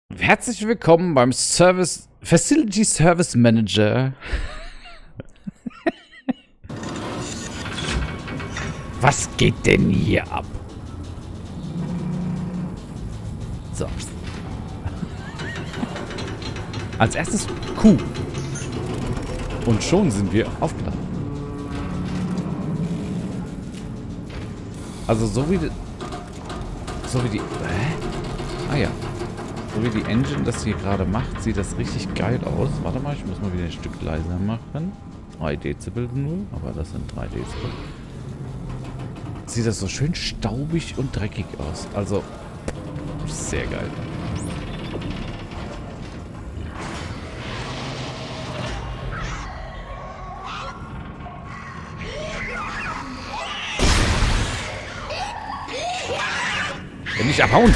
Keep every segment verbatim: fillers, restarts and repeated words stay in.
Herzlich willkommen beim Service Facility Service Manager. Was geht denn hier ab? So. Als erstes Q. Und schon sind wir aufgeladen. Also so wie die, so wie die. Hä? Ah ja. So wie die Engine das hier gerade macht, sieht das richtig geil aus. Warte mal, ich muss mal wieder ein Stück leiser machen. drei Dezibel nur, aber das sind drei Dezibel. Sieht das so schön staubig und dreckig aus. Also, sehr geil. Wenn nicht abhauen!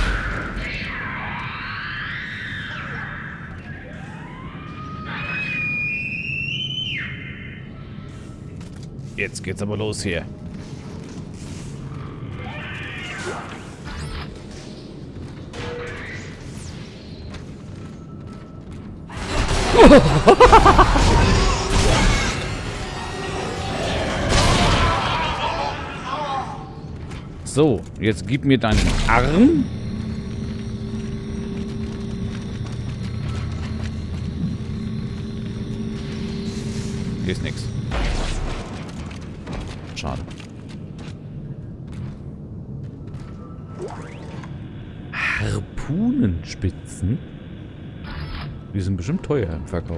Jetzt geht's aber los hier. So, jetzt gib mir deinen Arm. Hier ist nichts. Schade. Harpunenspitzen? Die sind bestimmt teuer im Verkauf.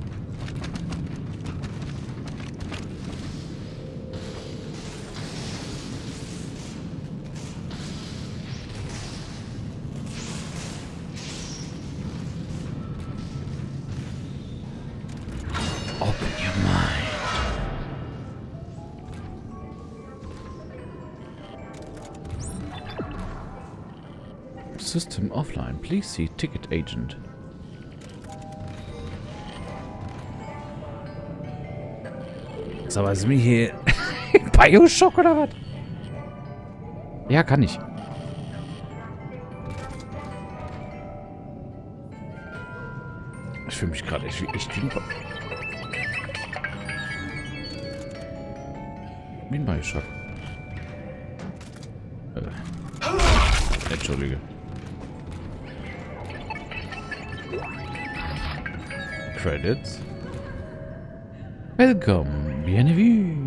Open your mind. System offline. Please see ticket agent. So, was ist mir hier? Bioshock oder was? Ja, kann ich. Ich fühle mich gerade echt wie echt wie ein, wie ein Bioshock. Äh. Entschuldige. Credits. Welcome, bienvenue.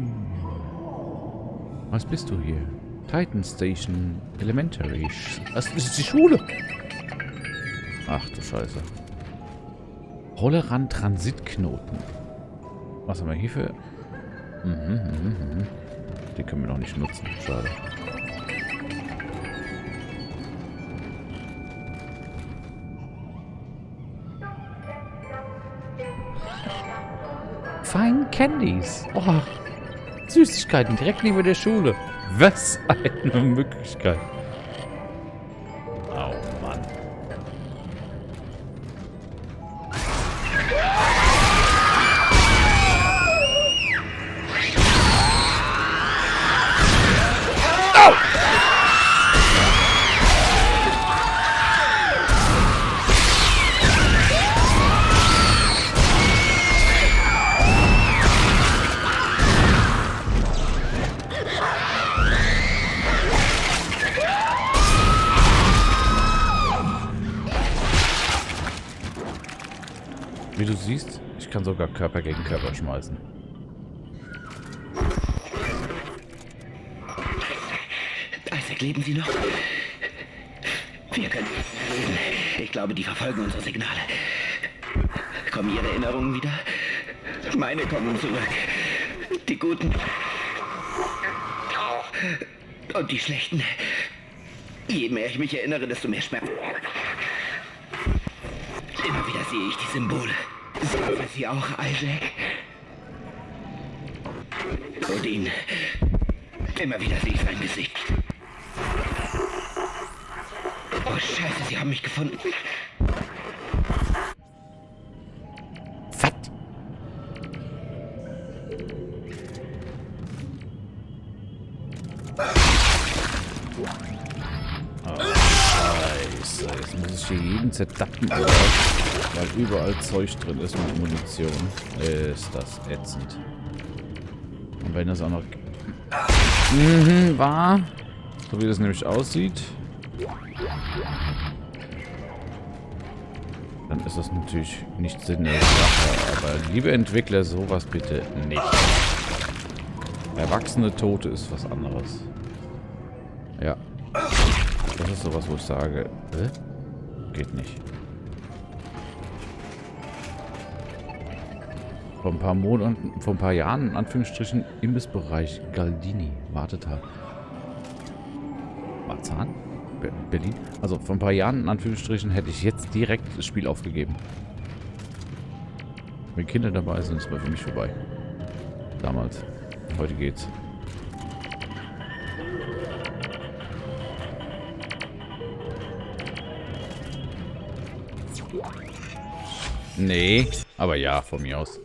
Was bist du hier? Titan Station Elementary. Das ist die Schule. Ach du Scheiße. Rollerand Transitknoten. Was haben wir hier für... Mhm, mhm, mhm. Die können wir noch nicht nutzen. Schade. Fine Candies. Oh, Süßigkeiten direkt neben der Schule. Was eine Möglichkeit. Oh Mann. Oh! Wie du siehst, ich kann sogar Körper gegen Körper schmeißen. Isaac, leben Sie noch? Wir können reden. Ich glaube, die verfolgen unsere Signale. Kommen Ihre Erinnerungen wieder? Meine kommen zurück. Die guten. Und die schlechten. Je mehr ich mich erinnere, desto mehr Schmerz. Immer wieder sehe ich die Symbole. Sehen wir sie auch, Isaac? Odin. Immer wieder sehe ich sein Gesicht. Oh, Scheiße, sie haben mich gefunden. Was? Oh, Scheiße. Scheiße. Jetzt muss ich hier jeden zerdappen, oder? Weil überall Zeug drin ist mit Munition. Ist das ätzend. Und wenn das auch noch... Mhm, war. So wie das nämlich aussieht. Dann ist das natürlich nicht Sinn der Sache. Aber liebe Entwickler, sowas bitte nicht. Erwachsene Tote ist was anderes. Ja. Das ist sowas, wo ich sage, äh? Geht nicht. Vor ein paar Monaten, vor ein paar Jahren, in Anführungsstrichen, Imbissbereich Galdini. Wartet da. Marzahn? Be Berlin? Also vor ein paar Jahren, in Anführungsstrichen, hätte ich jetzt direkt das Spiel aufgegeben. Wenn Kinder dabei sind, ist es für mich vorbei. Damals. Heute geht's. Nee, aber ja, von mir aus.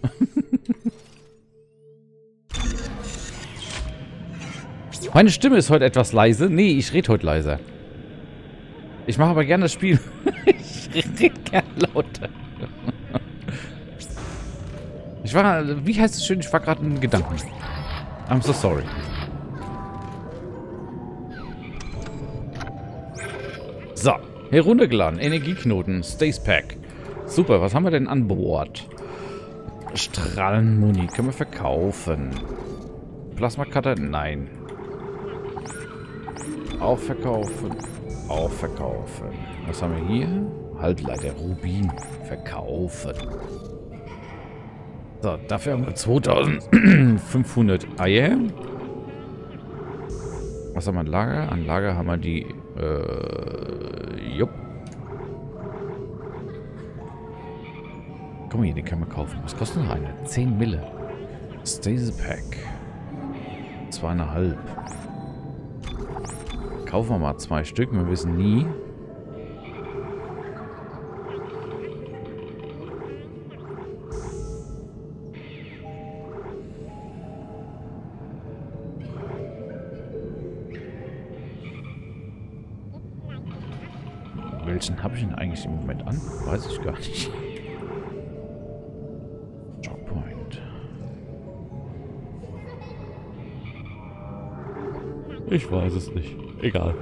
Meine Stimme ist heute etwas leise. Nee, ich rede heute leiser. Ich mache aber gerne das Spiel. Ich rede gerne lauter. Ich war, wie heißt es schön, ich war gerade in Gedanken. I'm so sorry. So, heruntergeladen. Energieknoten, Stace Pack. Super, was haben wir denn an Bord? Strahlenmuni können wir verkaufen. Plasma Cutter? Nein. Auch verkaufen. Auch verkaufen. Was haben wir hier? Halbleiter Rubin. Verkaufen. So, dafür haben wir zweitausendfünfhundert Eier. Was haben wir an Lager? An Lager haben wir die... Äh, jupp. Guck mal hier, den können wir kaufen. Was kostet noch eine? zehn Mille. Stasis Pack. Zweieinhalb. Kaufen wir mal zwei Stück. Wir wissen nie. Welchen habe ich denn eigentlich im Moment an? Weiß ich gar nicht. Jogpoint. Ich weiß es nicht. Egal.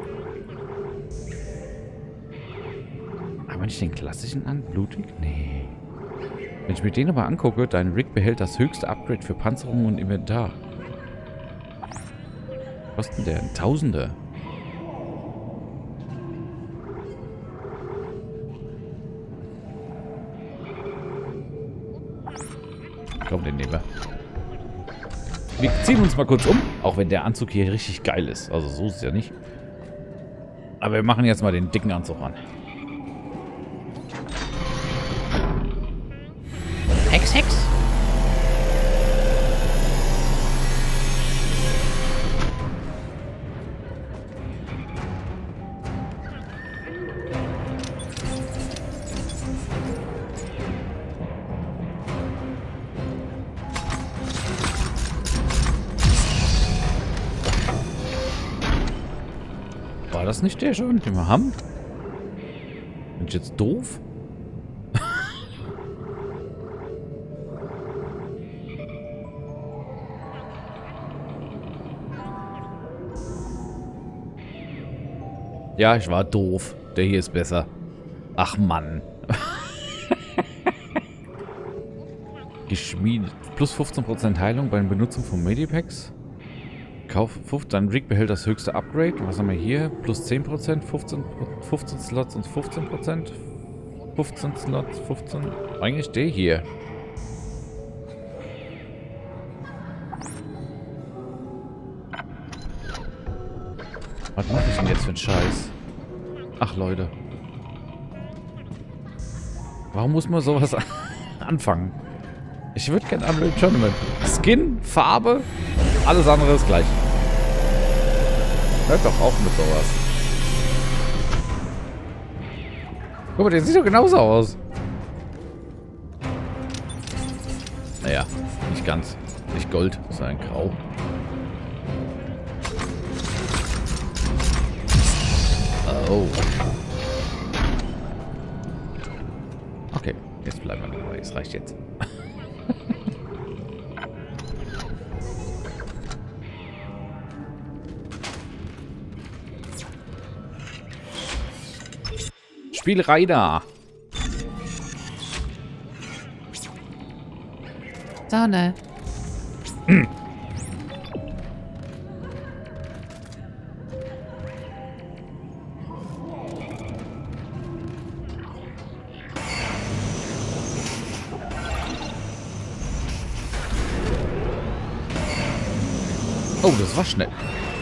Haben wir nicht den klassischen an? Blutig? Nee. Wenn ich mir den aber angucke, dein Rig behält das höchste Upgrade für Panzerung und Inventar. Was kostet der? Ein Tausender. Komm, den nehmen wir. Wir ziehen uns mal kurz um, auch wenn der Anzug hier richtig geil ist. Also so ist es ja nicht. Aber wir machen jetzt mal den dicken Anzug an. Hex, Hex. War das nicht der schon, den wir haben? Bin ich jetzt doof? Ja, ich war doof. Der hier ist besser. Ach Mann. Geschmiedet. Plus fünfzehn Prozent Heilung bei der Benutzung von Medipacks. Kauf dann Rig behält das höchste Upgrade. Was haben wir hier? Plus zehn Prozent, fünfzehn, fünfzehn Slots und fünfzehn Prozent. fünfzehn Slots, fünfzehn. Eigentlich der hier. Was mache ich denn jetzt für einen Scheiß? Ach Leute. Warum muss man sowas anfangen? Ich würde gerne am Tournament. Skin, Farbe, alles andere ist gleich. Hört doch auf mit sowas. Guck mal, der sieht doch genauso aus. Naja, nicht ganz. Nicht Gold, sondern Grau. Oh. Jetzt bleiben wir dabei. Es reicht jetzt. Spielerei da. Sonne. Hm. Oh, das war schnell.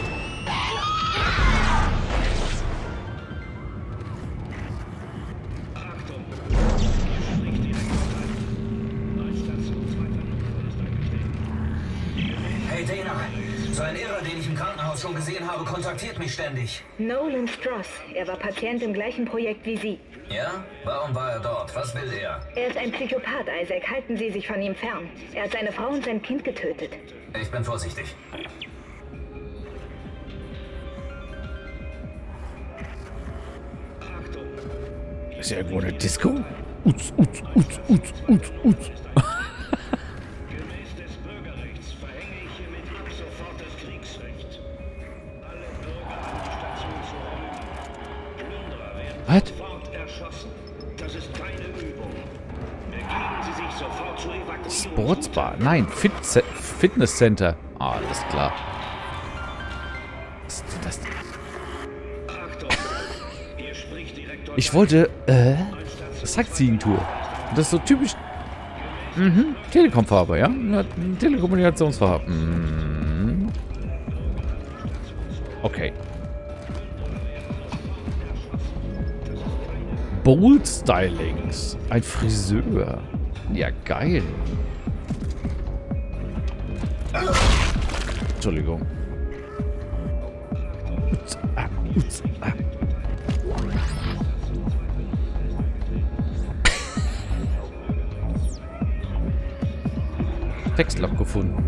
Hey Dana, so ein Irrer, den ich im Krankenhaus schon gesehen habe, kontaktiert mich ständig. Nolan Stross. Er war Patient im gleichen Projekt wie Sie. Ja? Warum war er dort? Was will er? Er ist ein Psychopath, Isaac. Halten Sie sich von ihm fern. Er hat seine Frau und sein Kind getötet. Ich bin vorsichtig. Ist ja irgendwo eine Disco? Uts, uts, uts, uts, uts, uts. Gemäß des Bürgerrechts verhänge ich hiermit ab sofort das Kriegsrecht. Alle Bürger an die Station zu räumen. Plünderer werden Was? sofort erschossen. Das ist keine Übung. Begeben Sie sich sofort zur Evakuierung. Sportsbar. Nein, Fit Fitnesscenter. Ah, alles klar. Was ist das? Achtung! Hier spricht Direktor. Ich wollte, äh, Sightseeing-Tour. Das ist so typisch. Mhm. Telekom-Farbe, ja? Ja, Telekommunikationsfarbe. Mhm. Okay. Bold Stylings. Ein Friseur. Ja, geil. Entschuldigung. Uts, ah, uts, ah. Textloch gefunden.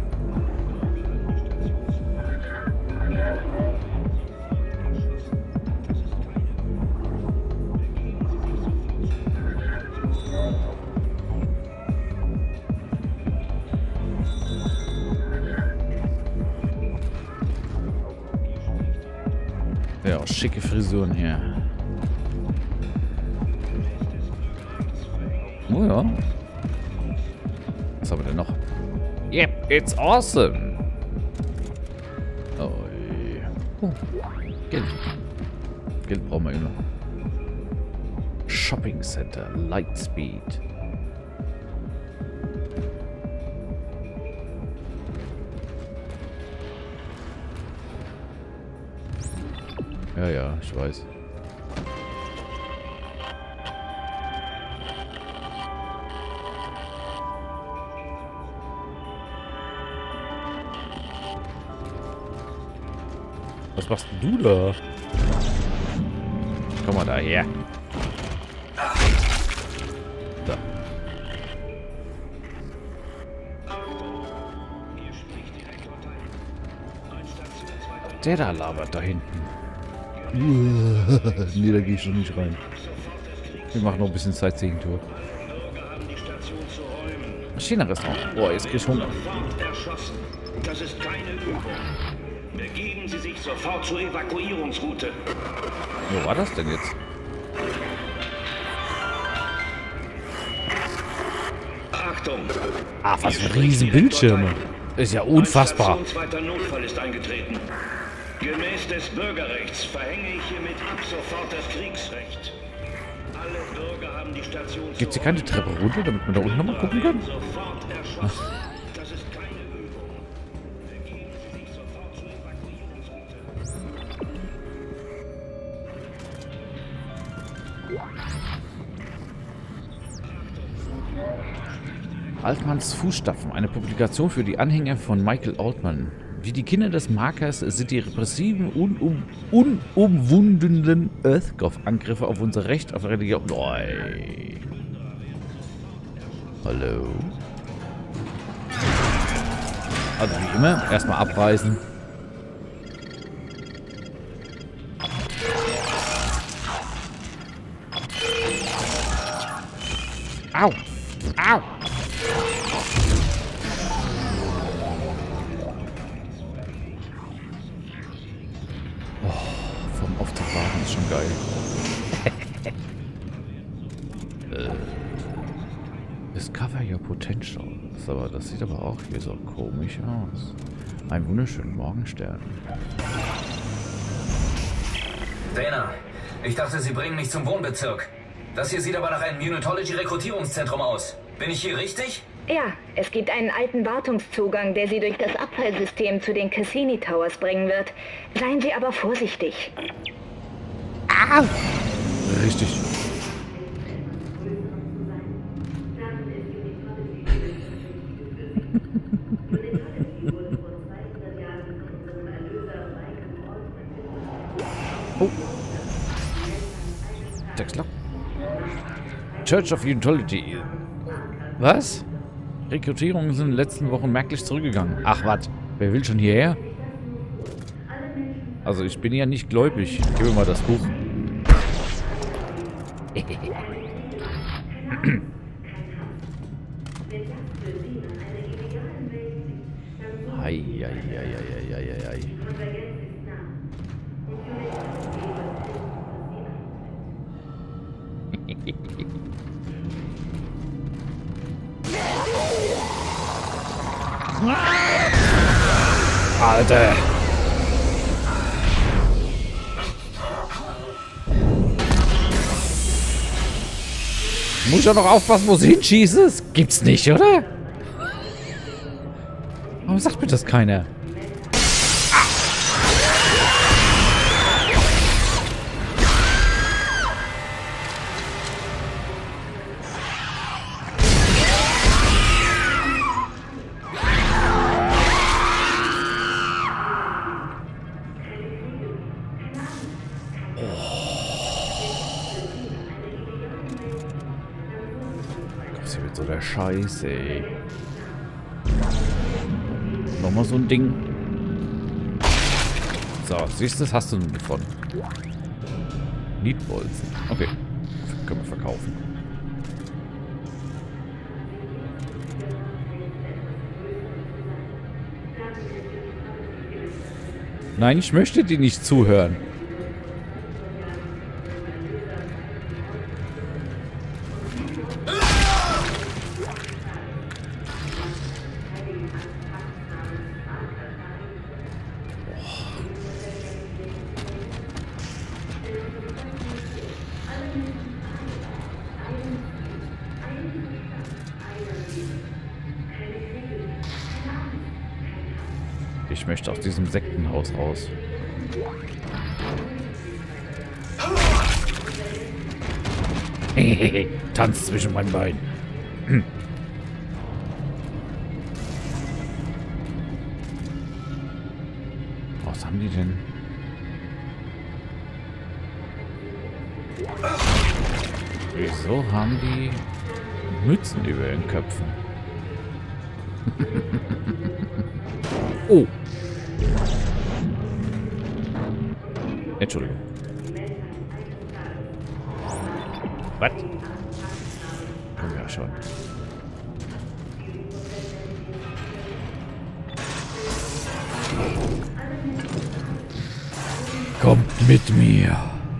Ja, schicke Frisuren hier. Oh ja. Was haben wir denn noch? Yep, it's awesome. Oh, oh. Geld. Geld brauchen wir immer. Shopping Center, Lightspeed. Ja, ja, ich weiß. Was machst du da? Komm mal daher. Da. Der da labert da hinten. Nee, da gehe ich schon nicht rein. Wir machen noch ein bisschen Sightseeing-Tour. China-Restaurant. Boah, jetzt krieg ich Hunger. Erschossen. Das ist keine Übung. Begeben Sie sich sofort zur Evakuierungsroute. Wo war das denn jetzt? Achtung! Ah, was für riesen Bildschirme. Ist ja unfassbar. Ein zweiter Notfall ist eingetreten. Gemäß des Bürgerrechts verhänge ich hiermit ab sofort das Kriegsrecht. Alle Bürger haben die Station. Gibt es hier keine Treppe runter, damit man da unten nochmal gucken kann? Sofort erschossen. Das ist keine Übung. Begeben Sie sich sofort zur Evakuierungsroute. Altmanns Fußstapfen, eine Publikation für die Anhänger von Michael Altman. Wie die Kinder des Markers sind die repressiven, unum, unumwundenen Earthgov-Angriffe auf unser Recht auf Religion. Oi. Hallo. Also wie immer, erstmal abreißen. Au! Au! Oh, vom Aufzug warten ist schon geil. Discover your potential. Das, aber, das sieht aber auch hier so komisch aus. Ein wunderschönen Morgenstern. Dana, ich dachte, Sie bringen mich zum Wohnbezirk. Das hier sieht aber nach einem Unitology-Rekrutierungszentrum aus. Bin ich hier richtig? Ja, es gibt einen alten Wartungszugang, der Sie durch das Abfallsystem zu den Cassini Towers bringen wird. Seien Sie aber vorsichtig. Ah! Richtig. Oh. Textlock. Church of Unitology. Was? Rekrutierungen sind in den letzten Wochen merklich zurückgegangen. Ach, was? Wer will schon hierher? Also, ich bin ja nicht gläubig. Gib mir mal das Buch. Ei, ei, ei, ei, ei, ei, ei. Alter! Muss ja noch aufpassen, wo sie hinschießt. Gibt's nicht, oder? Warum sagt mir das keiner? Das wird so der Scheiße, ey. Nochmal so ein Ding. So, siehst du, das hast du nun davon. Nietbolzen. Okay. Können wir verkaufen. Nein, ich möchte dir nicht zuhören. Ich möchte aus diesem Sektenhaus raus. Hehehe, Tanz zwischen meinen Beinen. Hm. Was haben die denn? Wieso haben die Mützen über den Köpfen? Oh. Entschuldigung. Was? Komm ja schon. Kommt mit mir.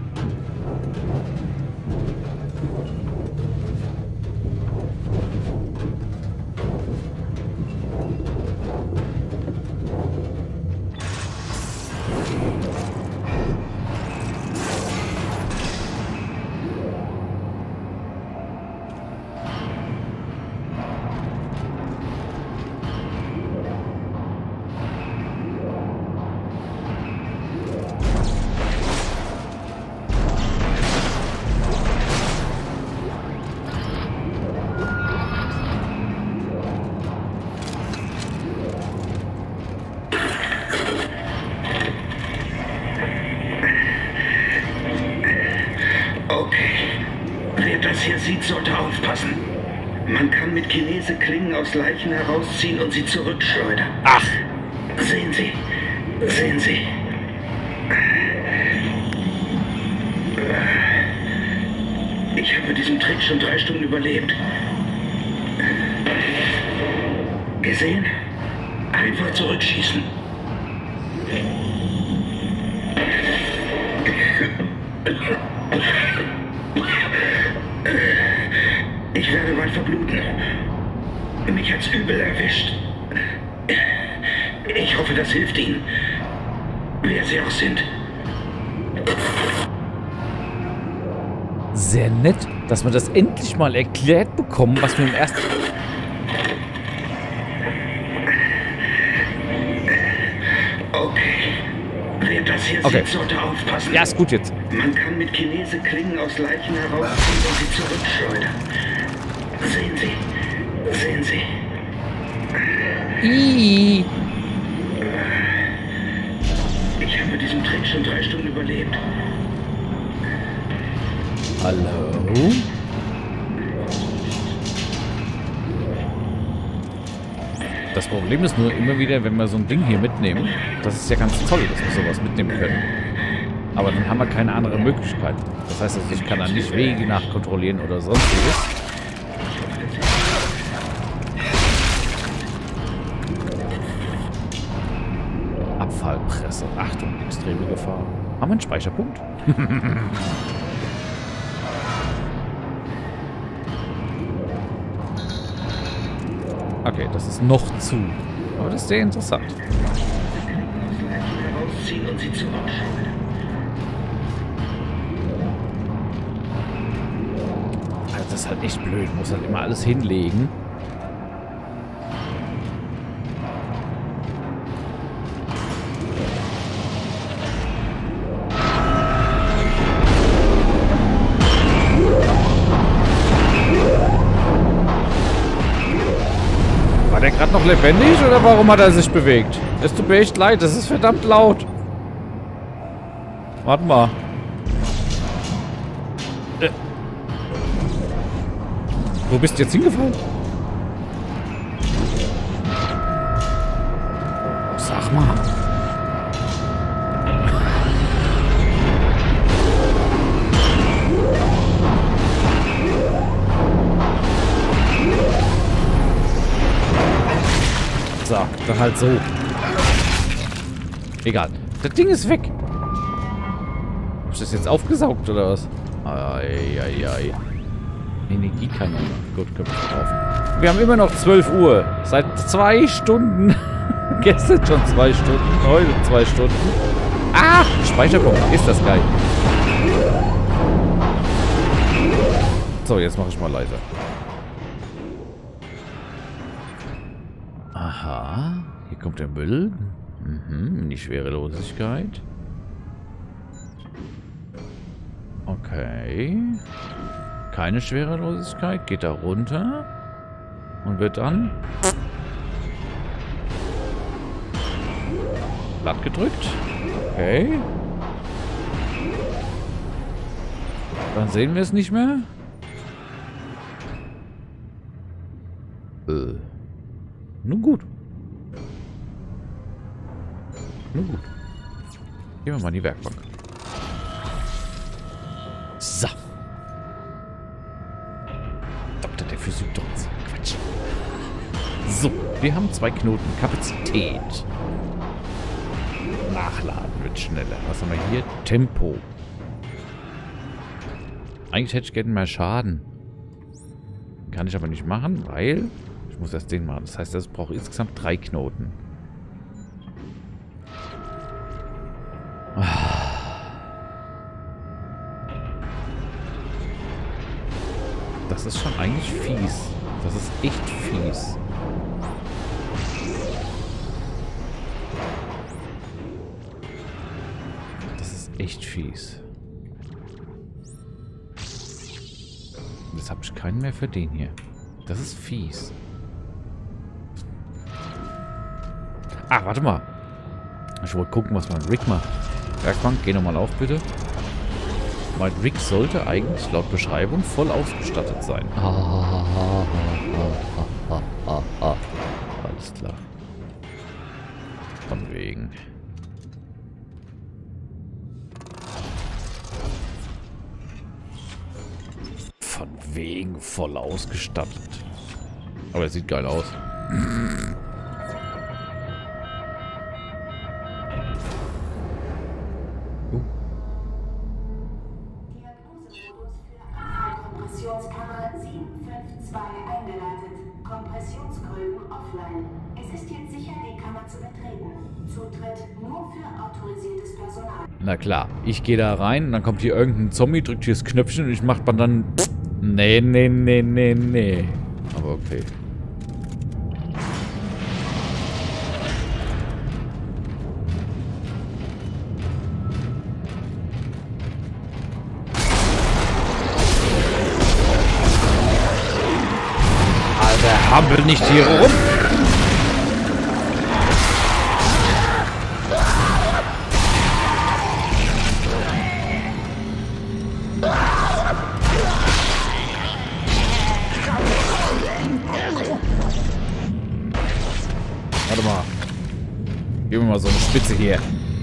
Hier sieht, sollte aufpassen. Man kann mit Kinese Klingen aus Leichen herausziehen und sie zurückschleudern. Ach! Sehen Sie, sehen Sie. Ich habe diesen Trick schon drei Stunden überlebt. Gesehen? Einfach zurückschießen. Ich werde bald verbluten. Mich hat's übel erwischt. Ich hoffe, das hilft Ihnen. Wer Sie auch sind. Sehr nett, dass wir das endlich mal erklärt bekommen, was wir im ersten... Okay. Wer das hier Okay. sieht, sollte aufpassen. Ja, ist gut jetzt. Man kann mit Chinese Klingen aus Leichen herausziehen und sie zurückschleudern. Sehen Sie. Sehen Sie. Ih. Ich habe diesen Trick schon drei Stunden überlebt. Hallo? Das Problem ist nur immer wieder, wenn wir so ein Ding hier mitnehmen, das ist ja ganz toll, dass wir sowas mitnehmen können. Aber dann haben wir keine andere Möglichkeit. Das heißt also, ich kann dann nicht Wege nachkontrollieren oder sonstiges. Abfallpresse. Achtung, extreme Gefahr. Haben wir einen Speicherpunkt? Okay, das ist noch zu. Aber das ist sehr interessant. Herausziehen und sie zurückschleudern. Also das ist halt echt blöd. Man muss halt immer alles hinlegen. War der gerade noch lebendig oder warum hat er sich bewegt? Es tut mir echt leid, das ist verdammt laut. Warte mal. Äh. Wo bist du jetzt hingefallen? Sag mal. So, dann halt so. Egal. Das Ding ist weg. Hab ich das jetzt aufgesaugt oder was? Eieiei. Energiekanone. Gut, können wir verkaufen. Wir haben immer noch zwölf Uhr. Seit zwei Stunden. Gestern schon zwei Stunden. Heute zwei Stunden. Ah! Speicherpunkt. Ist das geil. So, jetzt mache ich mal leiser. Aha. Hier kommt der Müll. Mhm, in die Schwerelosigkeit. Okay. Keine Schwerelosigkeit. Geht da runter. Und wird dann Blatt gedrückt. Okay. Dann sehen wir es nicht mehr. Äh. Nun gut. Nun gut. Gehen wir mal in die Werkbank. So. Doktor der Physik, Doktor. Quatsch. So, wir haben zwei Knoten. Kapazität. Nachladen wird schneller. Was haben wir hier? Tempo. Eigentlich hätte ich gerne mehr Schaden. Kann ich aber nicht machen, weil ich muss das Ding machen. Das heißt, es braucht insgesamt drei Knoten. Das ist schon eigentlich fies. Das ist echt fies. Das ist echt fies. Jetzt habe ich keinen mehr für den hier. Das ist fies. Ah, warte mal. Ich wollte gucken, was mein Rig macht. Werkbank, geh nochmal auf, bitte. Mein Rig sollte eigentlich laut Beschreibung voll ausgestattet sein. Ah, ah, ah, ah, ah, ah. Alles klar. Von wegen. Von wegen voll ausgestattet. Aber er sieht geil aus. Diagnosemodus für Kompressionskammer sieben fünf zwei eingeleitet. Kompressionskröten offline. Es ist jetzt sicher, die Kammer zu betreten. Zutritt nur für autorisiertes Personal. Na klar, ich gehe da rein und dann kommt hier irgendein Zombie, drückt hier das Knöpfchen und ich mach dann... Nee, nee, nee, nee, nee. Aber okay. Alter, hampel nicht hier rum. Warte mal. Gib mir mal so eine Spitze hier.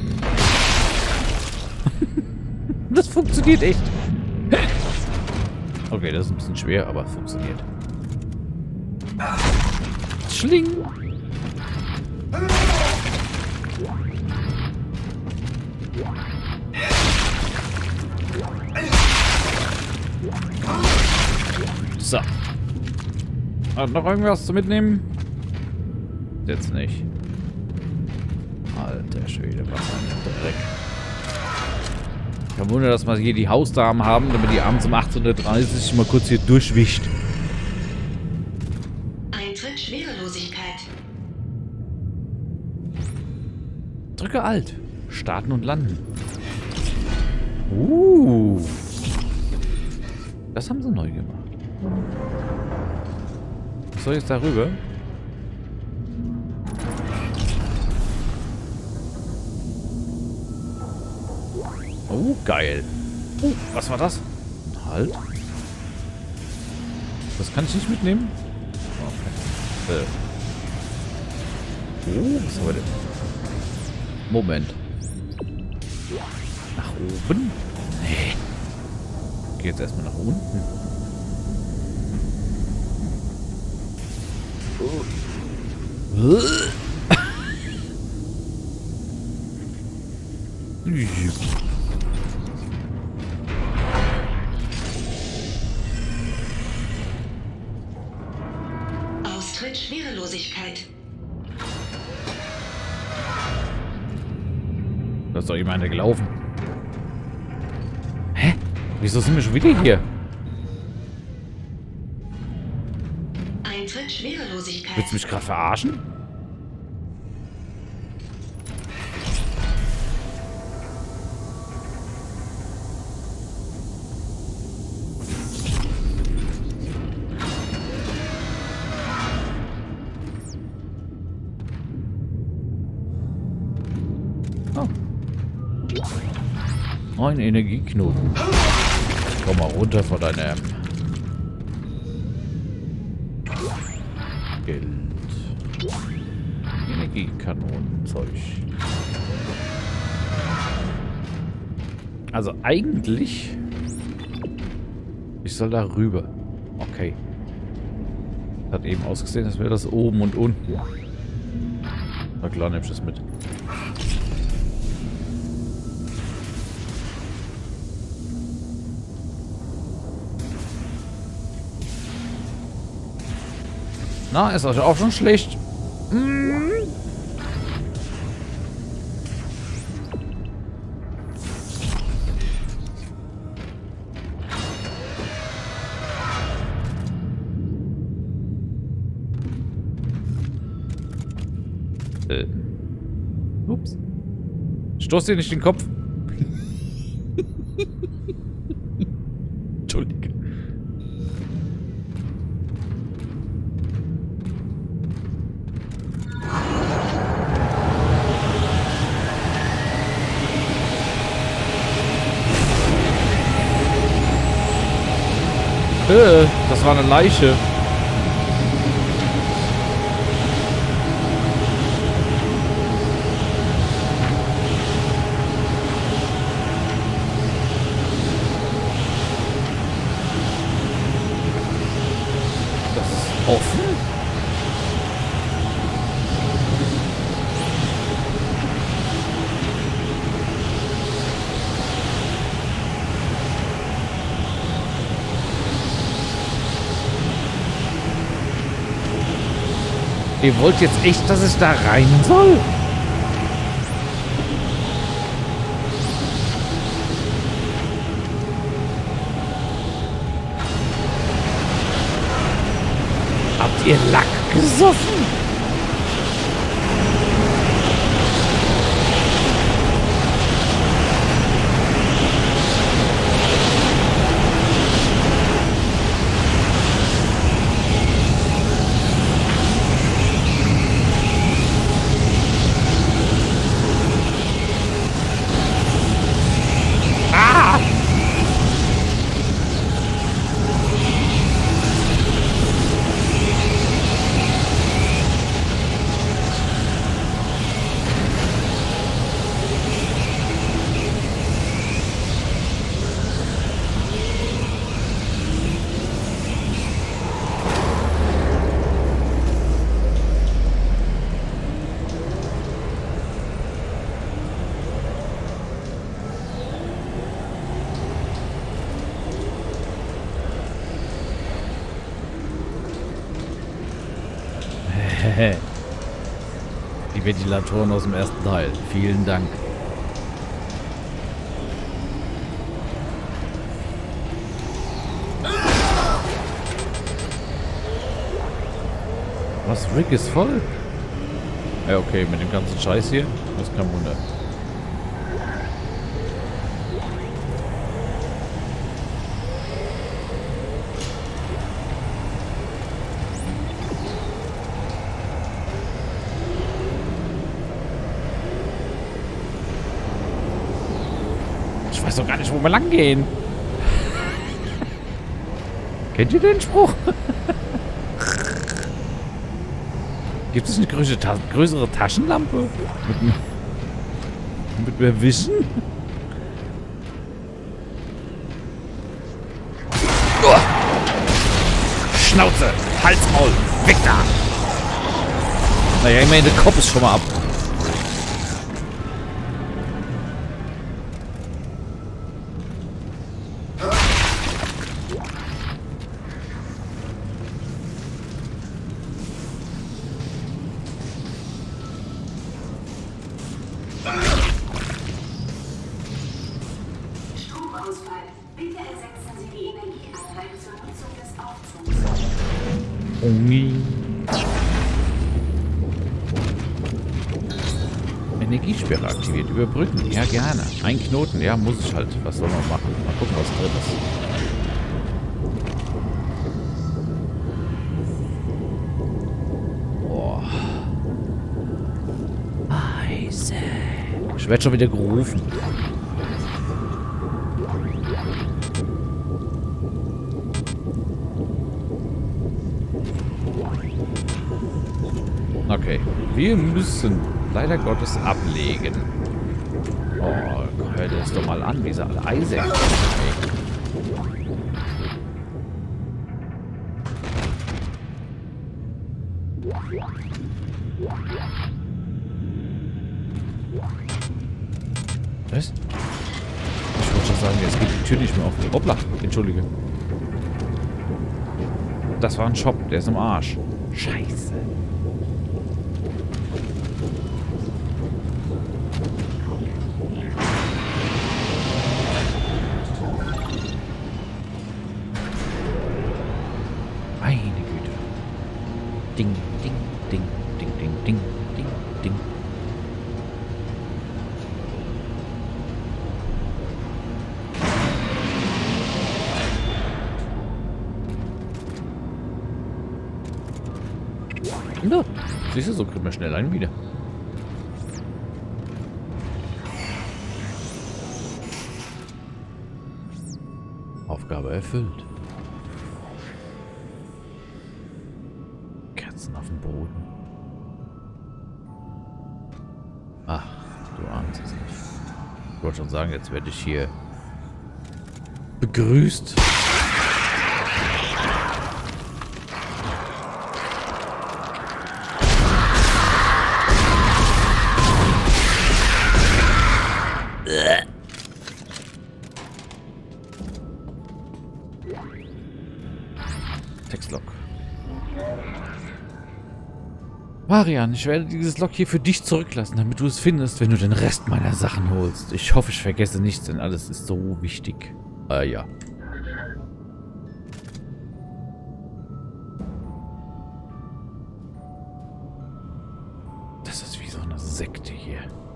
Das funktioniert echt. Okay, das ist ein bisschen schwer, aber es funktioniert. Schling. So. Hat noch irgendwas zu mitnehmen? Jetzt nicht. Alter Schwede, was ein Dreck. Kein Wunder, dass wir hier die Hausdamen haben, damit die abends um achtzehn Uhr dreißig mal kurz hier durchwischt. Eintritt Schwerelosigkeit. Drücke Alt. Starten und landen. Uh. Das haben sie neu gemacht. Was soll ich jetzt darüber? Oh, geil. Uh, was war das? Ein Halt. Das kann ich nicht mitnehmen? Okay. Äh. Oh, was haben wir denn? Moment. Nach oben? Nee. Ich geh jetzt erstmal nach unten. Oh. Austritt Schwerelosigkeit. Da ist doch jemand gelaufen. Hä? Wieso sind wir schon wieder hier? Eintritt Schwerelosigkeit. Willst du mich gerade verarschen? Oh. Ein Energieknoten. Komm mal runter von deinem Geld. Energiekanonenzeug. Also eigentlich... Ich soll da rüber. Okay. Hat eben ausgesehen, als wäre das oben und unten. Na klar, nehme ich das mit. Na, ist euch auch schon schlecht? Mm. Äh. Ups. Stoß dir nicht den Kopf. Entschuldige. Äh, das war eine Leiche. offen? Ihr wollt jetzt echt, dass ich da rein soll? Habt ihr Lack gesoffen? Die Ventilatoren aus dem ersten Teil. Vielen Dank. Was? Rick ist voll? Ja, okay, mit dem ganzen Scheiß hier. Das ist kein Wunder. Ich weiß doch gar nicht, wo wir lang gehen. Kennt ihr den Spruch? Gibt es eine größere, Ta größere Taschenlampe? Mit, mit mehr Wischen? Oh. Schnauze! Hals, Maul! Weg da! Naja, immerhin der Kopf ist schon mal ab. Stromausfall. Bitte ersetzen Sie die Energieeinheit zur Nutzung des Aufzugs. Energiesperre aktiviert. Überbrücken. Ja, gerne. Ein Knoten. Ja, muss ich halt. Was soll man machen? Mal gucken, was drin ist. Boah. Scheiße. Ich werde schon wieder gerufen. Okay. Wir müssen leider Gottes ablegen. Oh, hört das doch mal an, diese alle Eisen. Was? Ich wollte schon sagen, jetzt geht die Tür nicht mehr auf. Hoppla, entschuldige. Das war ein Shop, der ist im Arsch. Scheiße. Meine Güte. Ding, ding, ding, ding, ding, ding, ding, ding. Ja, siehst du, so kriegen wir schnell einen wieder. Aufgabe erfüllt. Kerzen auf dem Boden. Ach, du ahnst es nicht. Ich wollte schon sagen, jetzt werde ich hier begrüßt. Textlog. Marian, ich werde dieses Log hier für dich zurücklassen, damit du es findest, wenn du den Rest meiner Sachen holst. Ich hoffe, ich vergesse nichts, denn alles ist so wichtig. Äh, ja. Das ist wie so eine Sekte hier.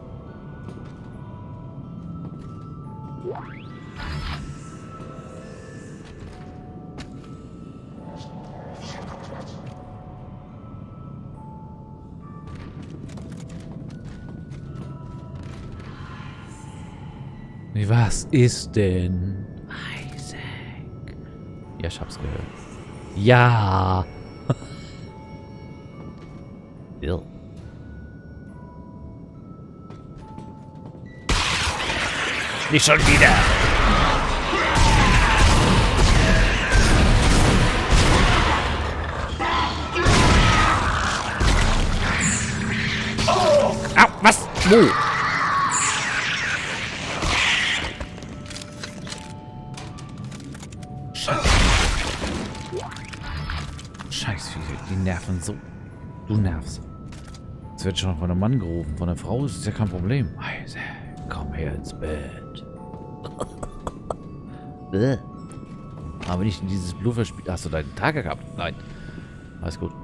Was ist denn? Isaac. Ja, ich hab's gehört. Ja. Ja. Nicht schon wieder. Au, was? Wo? Scheiße, die nerven so. Du nervst. Jetzt wird schon von einem Mann gerufen. Von einer Frau ist es ja kein Problem. Isaac, komm her ins Bett. Aber nicht in dieses Blufferspiel. Hast du deinen Tag gehabt? Nein. Alles gut.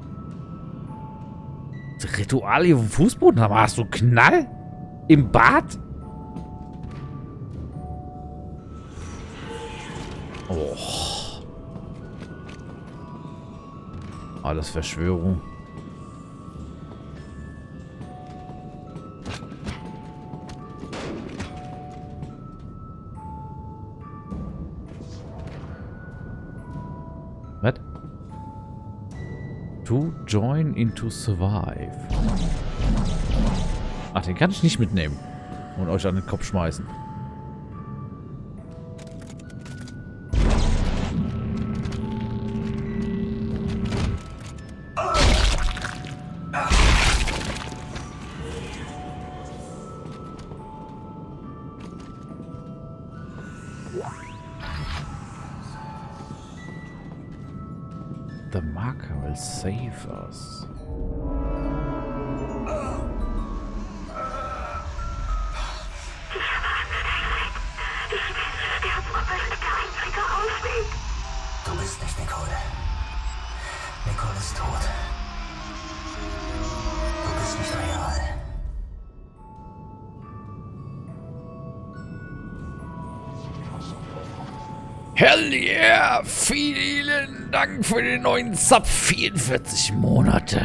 Das Ritual hier vom Fußboden haben. Hast du Knall? Im Bad? Oh. Alles Verschwörung. Was? To join into survive. Ach, den kann ich nicht mitnehmen und euch an den Kopf schmeißen. The marker will save us. Du bist nicht Nicole. Nicole ist tot. Du bist nicht real. Hell yeah! Vielen Dank für den neuen Sub. vierundvierzig Monate.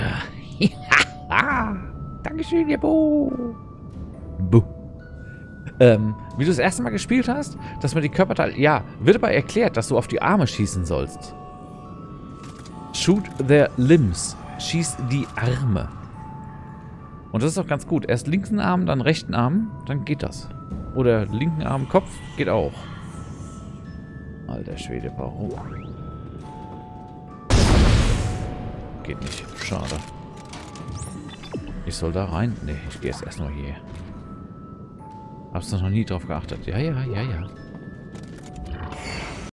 Dankeschön, ihr Bo. Bo. Ähm, wie du das erste Mal gespielt hast, dass man die Körperteile... Ja, wird aber erklärt, dass du auf die Arme schießen sollst. Shoot their limbs. Schieß die Arme. Und das ist auch ganz gut. Erst linken Arm, dann rechten Arm, dann geht das. Oder linken Arm, Kopf, geht auch. Alter Schwede, warum? Geht nicht. Schade. Ich soll da rein? Ne, ich gehe jetzt erst nur hier. Hab's noch nie drauf geachtet. Ja, ja, ja, ja.